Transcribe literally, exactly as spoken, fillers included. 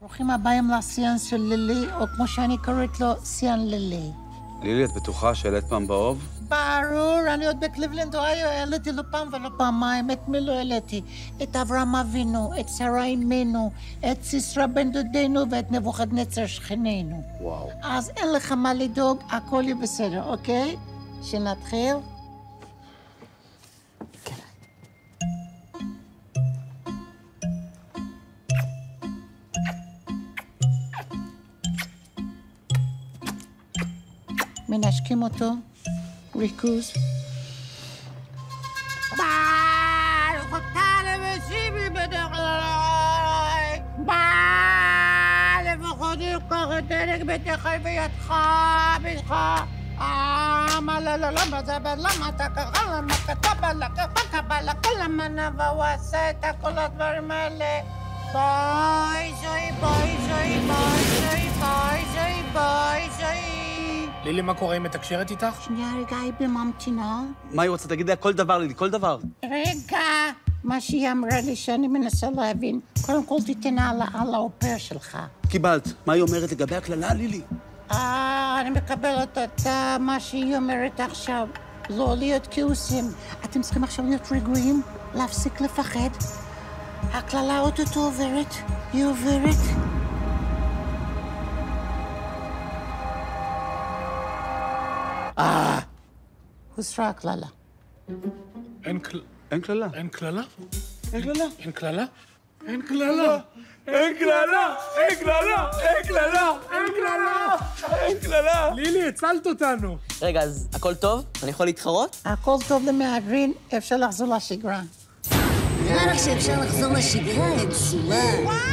ברוכים הבאים לסיאנס של לילי, או כמו שאני קוראת לו, סיאן לילי. לילי, את בטוחה שהעלית פעם באוב? ברור, אני עוד בקליבלנד, אוהיו, העליתי לא פעם ולא פעמיים. את מי לא העליתי? את אברהם אבינו, את שרה אמנו, את סיסרא בן דודנו ואת נבוכדנצר שכנינו. וואו. אז אין לך מה לדאוג, הכל יהיה בסדר, אוקיי? שנתחיל? מנשקים אותו, ריכוז. ברוך אתה למשיבי בדרך בא לפחות לקח את דלק ביתך וידך ביתך. מה לא לא למה זה למה אתה ככה למה כתב עלה ככה קבלה כל המנבה הוא עשה את כל הדברים האלה. בואי זוי בואי זוי בואי זוי בואי זוי בואי זוי. לילי, מה קורה? היא מתקשרת איתך? שנייה, רגע, היא בממתינה. מה היא רוצה? תגידי לה כל דבר, לילי, כל דבר. רגע, מה שהיא אמרה לי שאני מנסה להבין, קודם כל תיתן על האופר שלך. קיבלת. מה היא אומרת לגבי הכללה, לילי? אה, אני מקבלת את מה שהיא אומרת עכשיו. לא להיות כעוסים. אתם צריכים עכשיו להיות רגועים, להפסיק לפחד. הכללה אוטוטו עוברת, היא עוברת. אה, הוסרה הכללה. אין כל... אין כללה. אין כללה? אין כללה. אין כללה? אין כללה! אין כללה! אין כללה! אין כללה! אין כללה! אין כללה! לילי, הצלת אותנו. רגע, אז הכל טוב? אני יכול להתחרות? הכל טוב למהדרין, אפשר לחזור לשגרה. נראה לך שאפשר לחזור לשגרה, את צורה.